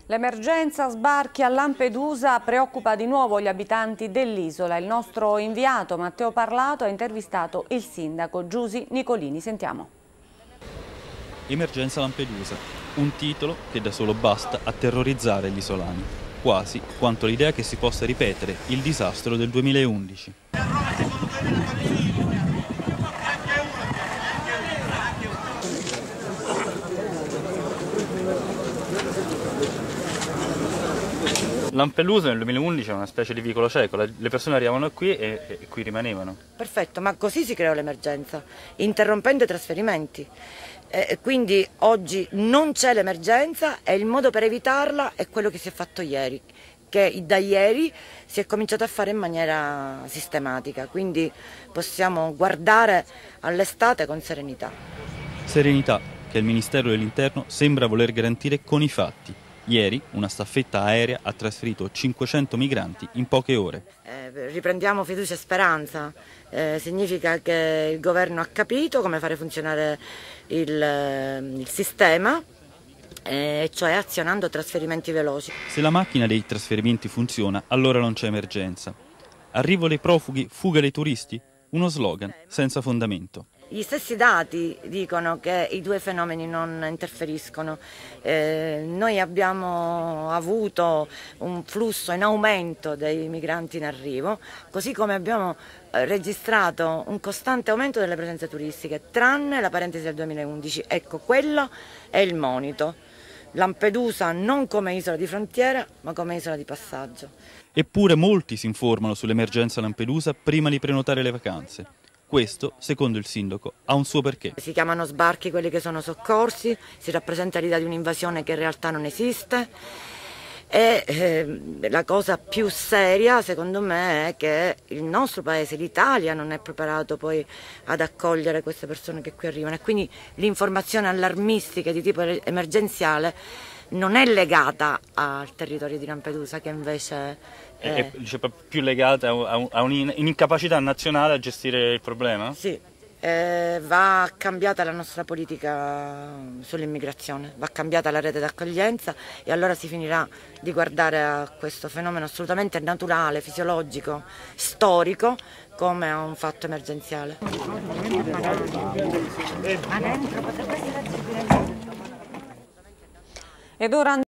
L'emergenza sbarchi a Lampedusa preoccupa di nuovo gli abitanti dell'isola. Il nostro inviato Matteo Parlato ha intervistato il sindaco Giusi Nicolini. Sentiamo. Emergenza Lampedusa, un titolo che da solo basta a terrorizzare gli isolani, quasi quanto l'idea che si possa ripetere il disastro del 2011. Lampedusa nel 2011 è una specie di vicolo cieco, le persone arrivavano qui e qui rimanevano. Perfetto, ma così si creò l'emergenza, interrompendo i trasferimenti. Quindi oggi non c'è l'emergenza e il modo per evitarla è quello che si è fatto ieri, che da ieri si è cominciato a fare in maniera sistematica, quindi possiamo guardare all'estate con serenità. Serenità che il Ministero dell'Interno sembra voler garantire con i fatti. Ieri una staffetta aerea ha trasferito 500 migranti in poche ore. Riprendiamo fiducia e speranza, significa che il governo ha capito come fare funzionare il sistema, cioè azionando trasferimenti veloci. Se la macchina dei trasferimenti funziona, allora non c'è emergenza. Arrivo dei profughi, fuga dei turisti? Uno slogan senza fondamento. Gli stessi dati dicono che i due fenomeni non interferiscono. Noi abbiamo avuto un flusso in aumento dei migranti in arrivo, così come abbiamo registrato un costante aumento delle presenze turistiche, tranne la parentesi del 2011. Ecco, quello è il monito. Lampedusa non come isola di frontiera, ma come isola di passaggio. Eppure molti si informano sull'emergenza Lampedusa prima di prenotare le vacanze. Questo, secondo il sindaco, ha un suo perché. Si chiamano sbarchi quelli che sono soccorsi, si rappresenta l'idea di un'invasione che in realtà non esiste e la cosa più seria secondo me è che il nostro paese, l'Italia, non è preparato poi ad accogliere queste persone che qui arrivano e quindi l'informazione allarmistica di tipo emergenziale non è legata al territorio di Lampedusa, che invece è più legata a un'incapacità nazionale a gestire il problema? Sì, va cambiata la nostra politica sull'immigrazione, va cambiata la rete d'accoglienza e allora si finirà di guardare a questo fenomeno assolutamente naturale, fisiologico, storico, come a un fatto emergenziale. Ed ora